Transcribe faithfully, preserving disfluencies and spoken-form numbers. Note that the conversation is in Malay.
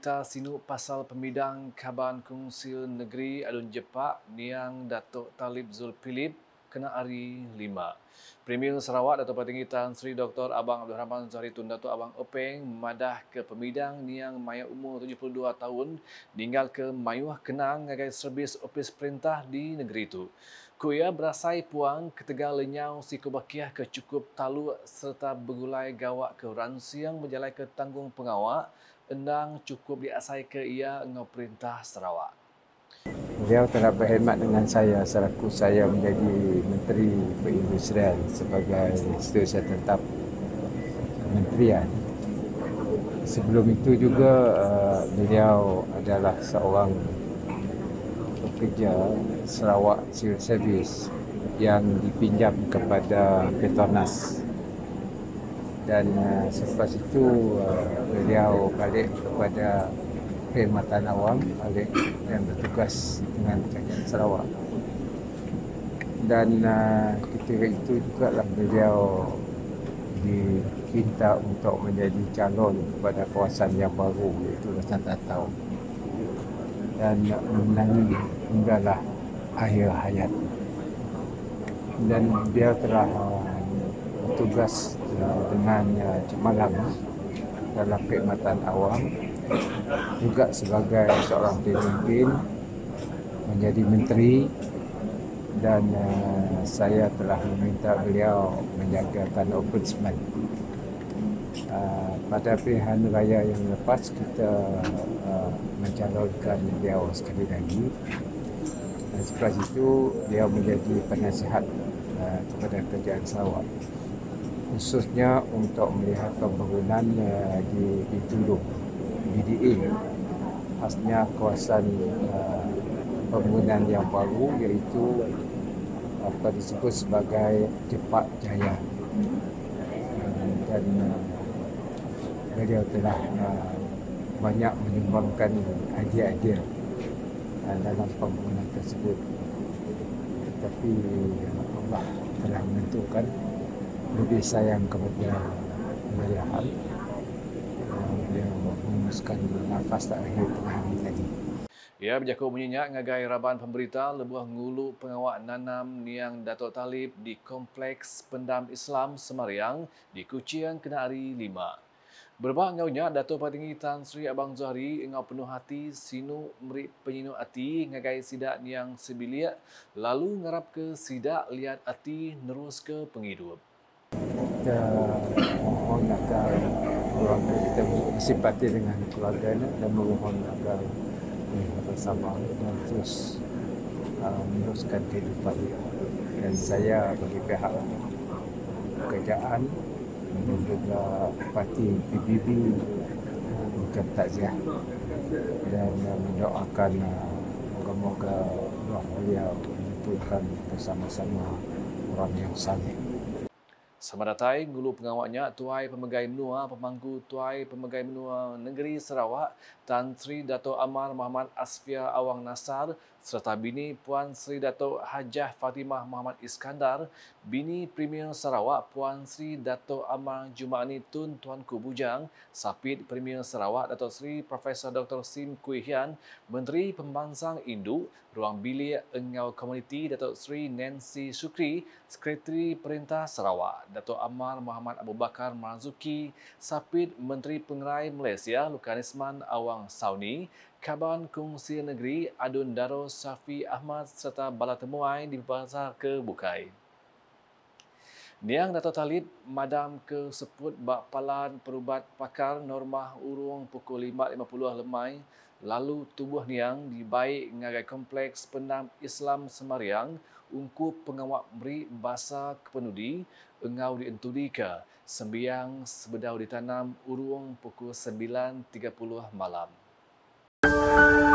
berita sinu pasal pemidang Kaban Kongsil Negeri Adun Jepak Niang Datuk Talib Zulkifli kena hari lima. Premier Sarawak Datuk Patinggi Tan Sri Doktor Abang Abdul Rahman Zahari Tun Datuk Abang Openg memadah ke pemidang Niang Maya umur tujuh puluh dua tahun tinggal ke Mayuh Kenang ngagai servis ofis perintah di negeri itu. Kuya berasai puang ketegal lenyau si kubakiah ke cukup talu serta bergulai gawak ke ransiang berjalai ke tanggung pengawak endang cukup diasai ke ia ngau perintah Sarawak. Beliau telah berkhidmat dengan saya selaku saya menjadi Menteri Perindustrian sebagai Setiausaha Tetap Kementerian. Sebelum itu juga uh, beliau adalah seorang pekerja Sarawak Civil Service yang dipinjam kepada Petronas. Dan uh, selepas itu uh, beliau balik kepada Perkhidmatan Awam balik dan bertugas dengan Kerajaan Sarawak. Dan uh, ketika itu juga lah beliau diminta untuk menjadi calon kepada kawasan yang baru iaitu Kawasan Tatau. Dan memenangi hinggalah akhir hayat. Dan beliau telah uh, bertugas uh, dengan uh, Malang dalam Perkhidmatan Awam, juga sebagai seorang pemimpin, menjadi menteri, dan uh, saya telah meminta beliau menjagakan ombudsman. Uh, pada pilihan raya yang lepas kita uh, mencalonkan beliau sekali lagi, dan selepas itu beliau menjadi penasihat uh, kepada Kerajaan Sarawak, khususnya untuk melihat pembangunan uh, di Bintulu B D A, khasnya kawasan uh, pembangunan yang baru iaitu apa disebut sebagai Jepak Jaya. Uh, dan uh, beliau telah uh, banyak menyumbangkan idea-idea uh, dalam pembangunan tersebut. Tetapi uh, Allah telah menentukan lebih sayang kepada Allahyarham. Beliau memutuskan nafas terakhir tengah hari tadi. Ia berjakut menyenyak ngagai raban pemberita lebuh ngulu pengawak nanam Niang Datuk Talib di Kompleks Pendam Islam Semariang di Kuching kena hari lima. Berbah ngaunya Datuk Patinggi Tan Sri Abang Zahari ngau penuh hati sinu meri penyinu hati ngagai sidak Niang Sebiliak lalu ngarap ke sidak lihat hati nerus ke penghidup. Kita mohon agar keluarga kita bersimpati dengan keluarganya dan mohon agar mereka bersabar dan terus uh, meneruskan kehidupan. Dan saya bagi pihak kerajaan dan juga parti P B B mengucap takziah dan uh, mendoakan uh, moga-moga roh beliau dikumpulkan bersama-sama orang yang saleh. Samadatai ngulu pengawaknya Tuai Pemegai Menua Pemangku Tuai Pemegai Menua Negeri Sarawak Tan Sri Dato' Amar Muhammad Asfia Awang Nasar serta bini Puan Sri Dato' Hajah Fatimah Muhammad Iskandar, bini Premier Sarawak Puan Sri Dato' Amar Jumaani Tun Tuanku Bujang, Sapit Premier Sarawak Dato' Sri Profesor Doktor Sim Kui Hian, Menteri Pembangsang Induk, Ruang Bilik Engau Komuniti Dato' Sri Nancy Sukri, Sekretari Perintah Sarawak Dato' Amar Muhammad Abu Bakar Marzuki, Sapit Menteri Pengerai Malaysia Lukanisman Awang Sauni, Kaban Kongsil Negeri Adun Daro Safi Ahmad serta bala temuai di Pasar ke Bukai. Niang Datuk Talib madam ke seput bak palan perubat pakar Normah Urung pukul lima lima puluh lemai lalu tubuh Niang dibaik ngagai Kompleks Pendam Islam Semariang ungku pengawak beri basa kepenudi engau dientudi ke sembiang sebedau ditanam Urung pukul sembilan tiga puluh malam.